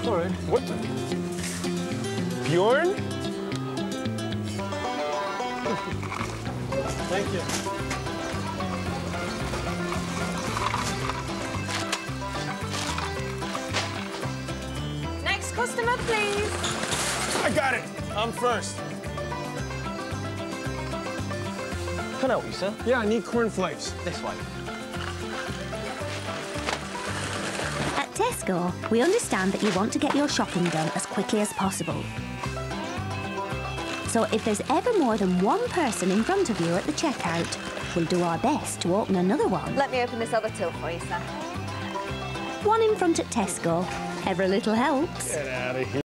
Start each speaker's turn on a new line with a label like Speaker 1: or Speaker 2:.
Speaker 1: Sorry.
Speaker 2: What the? Bjorn?
Speaker 1: Thank you.
Speaker 3: Next customer, please.
Speaker 2: I got it. I'm first.
Speaker 4: Can I help you, sir?
Speaker 2: Yeah, I need cornflakes.
Speaker 4: This way.
Speaker 5: At TESCO, we understand that you want to get your shopping done as quickly as possible. So if there's ever more than one person in front of you at the checkout, we'll do our best to open another one.
Speaker 3: Let me open this other till for you, sir.
Speaker 5: One in front at TESCO. Every little helps.
Speaker 2: Get out of here.